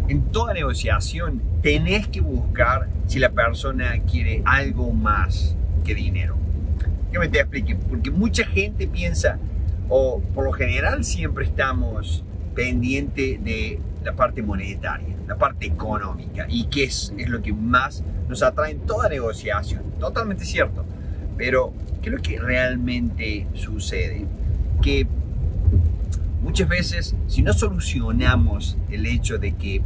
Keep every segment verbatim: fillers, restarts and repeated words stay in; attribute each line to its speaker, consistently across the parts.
Speaker 1: en toda negociación tenés que buscar si la persona quiere algo más que dinero. Que me te explique, porque mucha gente piensa, o por lo general siempre estamos pendientes de la parte monetaria, la parte económica, y que es, es lo que más nos atrae en toda negociación. Totalmente cierto. Pero, ¿qué es lo que realmente sucede? Que muchas veces, si no solucionamos el hecho de que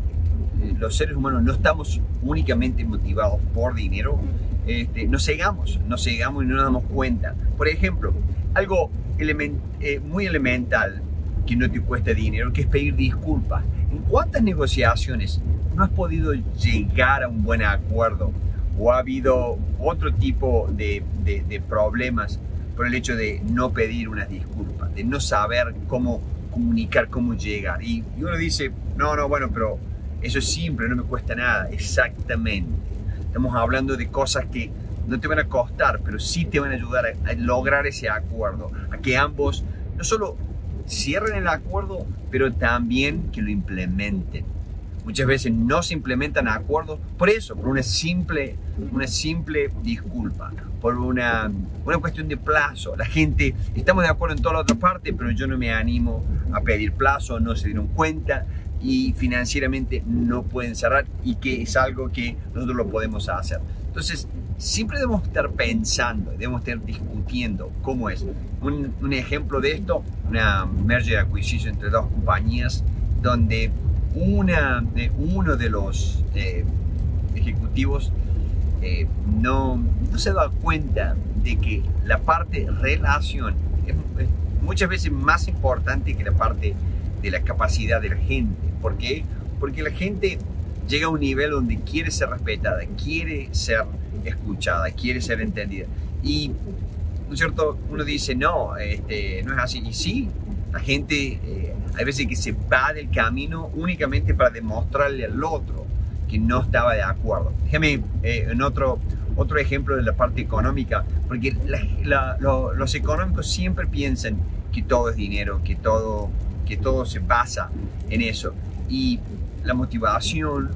Speaker 1: los seres humanos no estamos únicamente motivados por dinero, este, nos cegamos, nos cegamos y no nos damos cuenta. Por ejemplo, algo element, eh, muy elemental que no te cuesta dinero, que es pedir disculpas. ¿En cuántas negociaciones no has podido llegar a un buen acuerdo o ha habido otro tipo de, de, de problemas por el hecho de no pedir unas disculpas, de no saber cómo comunicar, cómo llegar? Y, y uno dice, no, no, bueno, pero eso es simple, no me cuesta nada. Exactamente. Estamos hablando de cosas que no te van a costar, pero sí te van a ayudar a, a lograr ese acuerdo, a que ambos no solo cierren el acuerdo, pero también que lo implementen. Muchas veces no se implementan acuerdos por eso, por una simple, una simple disculpa, por una, una cuestión de plazo. La gente, estamos de acuerdo en toda la otra parte, pero yo no me animo a pedir plazo, no se dieron cuenta y financieramente no pueden cerrar, y que es algo que nosotros lo podemos hacer. Entonces, siempre debemos estar pensando, debemos estar discutiendo cómo es. Un, un ejemplo de esto, una merger acquisition entre dos compañías, donde una, eh, uno de los eh, ejecutivos eh, no, no se da cuenta de que la parte relación es, es muchas veces más importante que la parte de la capacidad de la gente. ¿Por qué? Porque la gente llega a un nivel donde quiere ser respetada, quiere ser escuchada, quiere ser entendida. Y, ¿no es cierto? Uno dice, no, este, no es así. Y sí, la gente eh, hay veces que se va del camino únicamente para demostrarle al otro que no estaba de acuerdo. Déjame eh, en otro, otro ejemplo de la parte económica, porque la, la, lo, los económicos siempre piensan que todo es dinero, que todo, que todo se basa en eso. Y la motivación,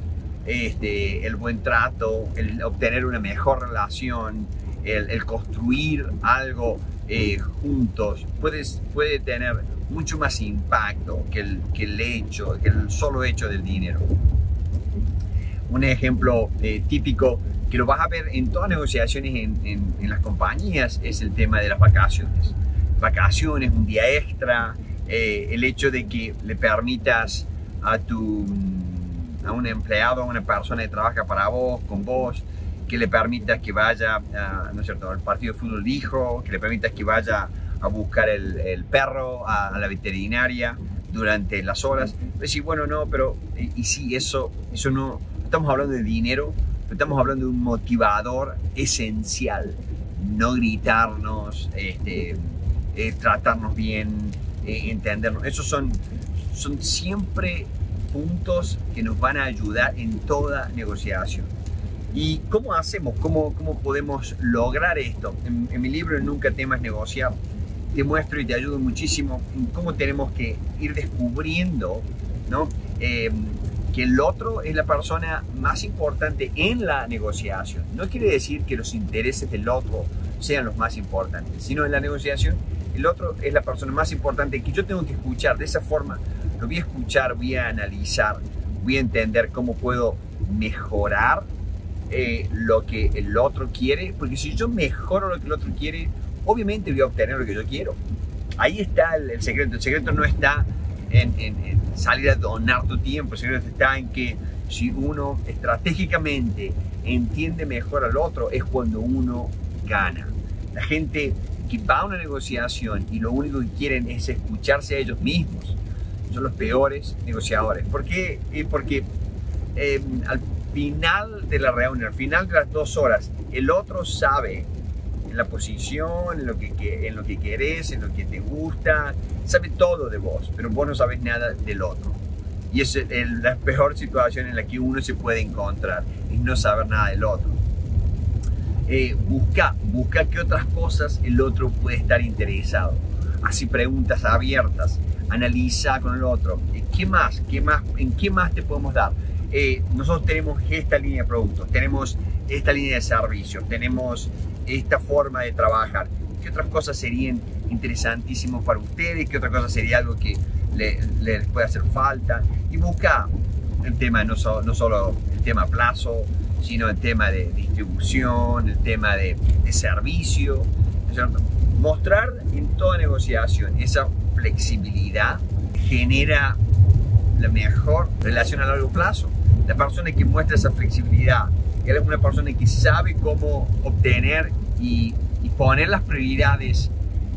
Speaker 1: este, el buen trato, el obtener una mejor relación, el, el construir algo eh, juntos, puede, puede tener mucho más impacto que el, que el hecho, que el solo hecho del dinero. Un ejemplo eh, típico que lo vas a ver en todas las negociaciones en, en, en las compañías es el tema de las vacaciones. Vacaciones, un día extra, eh, el hecho de que le permitas a tu a un empleado, a una persona que trabaja para vos, con vos, que le permitas que vaya a, ¿no es cierto?, al partido de fútbol de hijo, que le permitas que vaya a buscar el, el perro a, a la veterinaria durante las horas. Pues sí, bueno, no, pero y, y sí, eso, eso no, estamos hablando de dinero, pero estamos hablando de un motivador esencial. No gritarnos, este, eh, tratarnos bien, eh, entendernos. Esos son, son siempre puntos que nos van a ayudar en toda negociación. ¿Y cómo hacemos? ¿Cómo, cómo podemos lograr esto? En, en mi libro Nunca temas negociar, te muestro y te ayudo muchísimo en cómo tenemos que ir descubriendo, ¿no? Eh, que el otro es la persona más importante en la negociación. No quiere decir que los intereses del otro sean los más importantes, sino en la negociación el otro es la persona más importante que yo tengo que escuchar. De esa forma lo voy a escuchar, voy a analizar, voy a entender cómo puedo mejorar eh, lo que el otro quiere, porque si yo mejoro lo que el otro quiere, obviamente voy a obtener lo que yo quiero. Ahí está el, el secreto. El secreto no está en, en, en salir a donar tu tiempo. El secreto está en que si uno estratégicamente entiende mejor al otro, es cuando uno gana. La gente que va a una negociación y lo único que quieren es escucharse a ellos mismos son los peores negociadores. ¿Por qué? Porque eh, al final de la reunión, al final de las dos horas, el otro sabe en la posición, en lo que, en lo que querés, en lo que te gusta, sabe todo de vos, pero vos no sabes nada del otro. Y es el, la peor situación en la que uno se puede encontrar, es no saber nada del otro. Eh, busca, busca qué otras cosas el otro puede estar interesado. Así preguntas abiertas, analiza con el otro, ¿qué ¿qué más? ¿Qué más? ¿En qué más te podemos dar? Eh, nosotros tenemos esta línea de productos, tenemos esta línea de servicios, tenemos esta forma de trabajar. ¿Qué otras cosas serían interesantísimas para ustedes? ¿Qué otra cosa sería algo que les le puede hacer falta? Y busca el tema, no, so, no solo el tema plazo, sino el tema de distribución, el tema de, de servicio, ¿cierto? Mostrar en toda negociación esa flexibilidad genera la mejor relación a largo plazo. La persona que muestra esa flexibilidad es una persona que sabe cómo obtener y, y poner las prioridades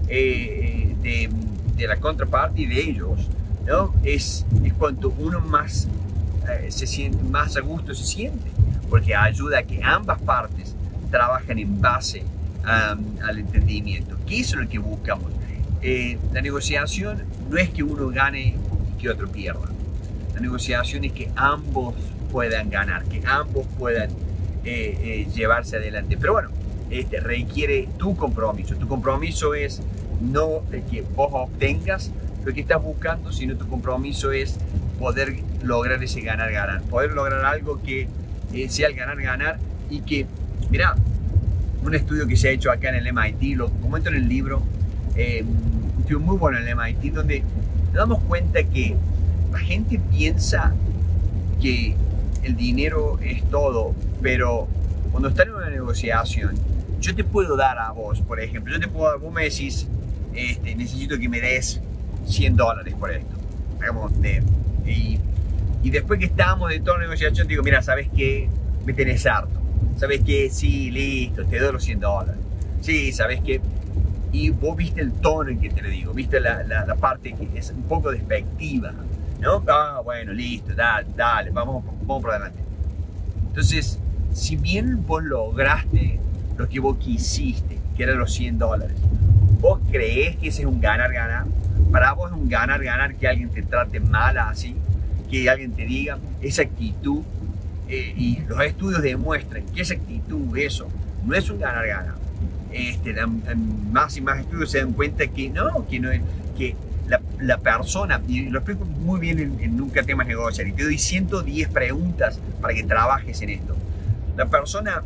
Speaker 1: eh, de, de la contraparte y de ellos, ¿no? Es, es cuanto uno más eh, se siente, más a gusto se siente, porque ayuda a que ambas partes trabajen en base um, al entendimiento, que eso es lo que buscamos. Eh, la negociación no es que uno gane y que otro pierda. La negociación es que ambos puedan ganar, que ambos puedan eh, eh, llevarse adelante. Pero bueno, este, requiere tu compromiso. Tu compromiso es no el que vos obtengas lo que estás buscando, sino tu compromiso es poder lograr ese ganar-ganar. Poder lograr algo que eh, sea el ganar-ganar y que, mira, un estudio que se ha hecho acá en el M I T, lo comento en el libro, eh, un estudio muy bueno en el M I T, donde nos damos cuenta que la gente piensa que el dinero es todo, pero cuando están en una negociación, yo te puedo dar a vos, por ejemplo, yo te puedo dar, vos me decís, este, necesito que me des cien dólares por esto, digamos, de, y, y después que estamos de toda la negociación, te digo, mira, ¿sabes qué? Me tenés harto, ¿sabes qué? Sí, listo, te doy los cien dólares, sí, ¿sabes qué? Y vos viste el tono en que te lo digo, viste la, la, la parte que es un poco despectiva, ¿no? Ah, bueno, listo, dale, dale, vamos, vamos por adelante. Entonces, si bien vos lograste lo que vos quisiste, que eran los cien dólares, ¿vos creés que ese es un ganar-ganar? Para vos es un ganar-ganar que alguien te trate mal así, que alguien te diga esa actitud, eh, y los estudios demuestran que esa actitud, eso, no es un ganar-ganar. Este, más y más estudios se dan cuenta que no, que no es, que La, la persona, y lo explico muy bien en, en Nunca Temas Negociar, y te doy ciento diez preguntas para que trabajes en esto. La persona,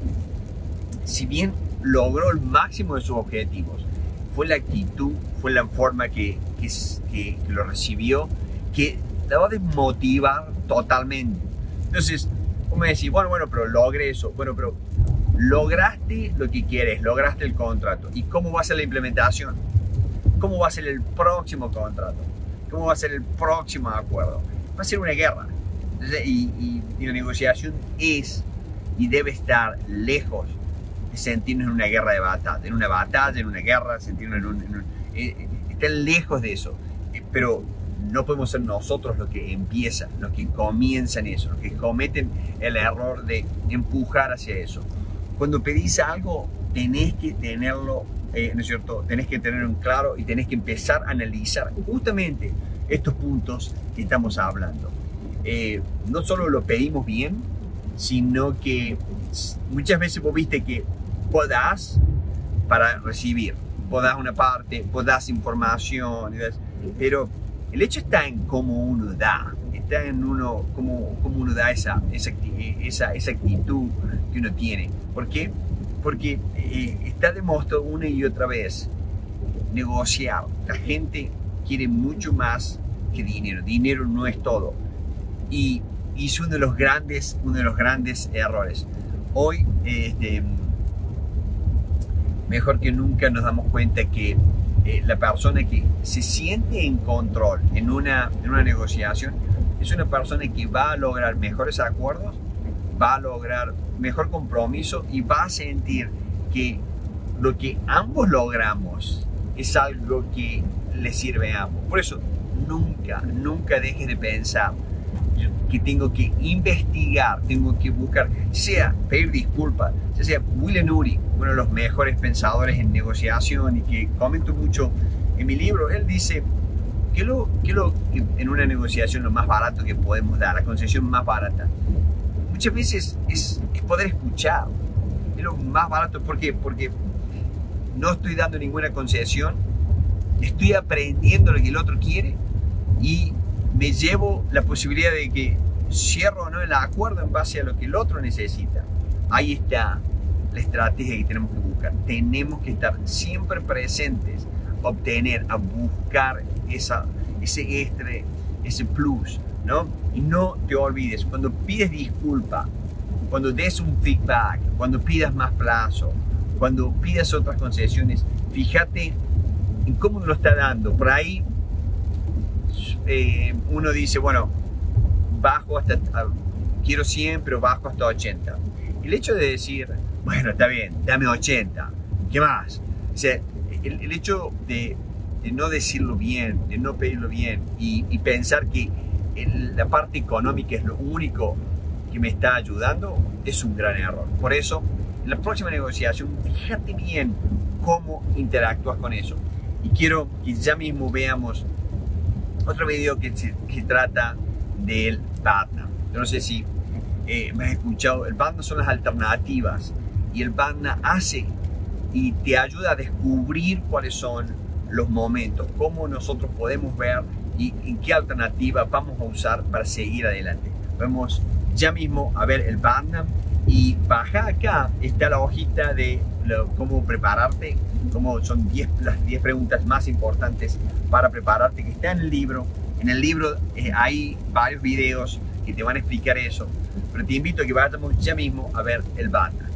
Speaker 1: si bien logró el máximo de sus objetivos, fue la actitud, fue la forma que, que, que, que lo recibió, que la va a desmotivar totalmente. Entonces, vos me decís, bueno, bueno, pero logré eso, bueno, pero lograste lo que quieres, lograste el contrato, ¿y cómo va a ser la implementación? ¿Cómo va a ser el próximo contrato? ¿Cómo va a ser el próximo acuerdo? Va a ser una guerra. Y, y, y la negociación es y debe estar lejos de sentirnos en una guerra de batalla, en una batalla, en una guerra, sentirnos en un... En un eh, está lejos de eso. Eh, pero no podemos ser nosotros los que empiezan, los que comienzan eso, los que cometen el error de empujar hacia eso. Cuando pedís algo, tenés que tenerlo, Eh, ¿no es cierto? Tenés que tenerlo en claro y tenés que empezar a analizar justamente estos puntos que estamos hablando. Eh, no solo lo pedimos bien, sino que muchas veces vos viste que podás para recibir, podás una parte, podás información, pero el hecho está en cómo uno da, está en uno, cómo, cómo uno da esa, esa, esa, esa actitud que uno tiene. ¿Por qué? Porque eh, está demostrado una y otra vez, negociar. La gente quiere mucho más que dinero. Dinero no es todo. Y, y es uno de los grandes, uno de los grandes errores. Hoy, este, mejor que nunca nos damos cuenta que eh, la persona que se siente en control en una, en una negociación es una persona que va a lograr mejores acuerdos, va a lograr mejor compromiso y va a sentir que lo que ambos logramos es algo que le sirve a ambos. Por eso, nunca, nunca dejes de pensar que tengo que investigar, tengo que buscar, sea pedir disculpas, ya sea William Ury, uno de los mejores pensadores en negociación y que comento mucho en mi libro, él dice que lo, que lo que en una negociación lo más barato que podemos dar, la concesión más barata, muchas veces es, es poder escuchar. Es lo más barato. ¿Por qué? Porque no estoy dando ninguna concesión, estoy aprendiendo lo que el otro quiere y me llevo la posibilidad de que cierro o no el acuerdo en base a lo que el otro necesita. Ahí está la estrategia que tenemos que buscar. Tenemos que estar siempre presentes, a obtener, a buscar esa, ese extra, ese plus, ¿no? Y no te olvides, cuando pides disculpa, cuando des un feedback, cuando pidas más plazo, cuando pidas otras concesiones, fíjate en cómo lo está dando. Por ahí eh, uno dice, bueno, bajo hasta, quiero cien, pero bajo hasta ochenta. El hecho de decir, bueno, está bien, dame ochenta, ¿qué más? O sea, el, el hecho de, de no decirlo bien, de no pedirlo bien y, y pensar que el, la parte económica es lo único que me está ayudando, es un gran error. Por eso, en la próxima negociación, fíjate bien cómo interactúas con eso. Y quiero que ya mismo veamos otro video que, que trata del BATNA. Yo no sé si eh, me has escuchado, el BATNA son las alternativas y el BATNA hace y te ayuda a descubrir cuáles son los momentos, cómo nosotros podemos ver y en qué alternativa vamos a usar para seguir adelante. Vamos ya mismo a ver el BATNA y baja acá está la hojita de lo, cómo prepararte, cómo son diez, las diez preguntas más importantes para prepararte, que está en el libro. En el libro eh, hay varios videos que te van a explicar eso, pero te invito a que vayamos ya mismo a ver el BATNA.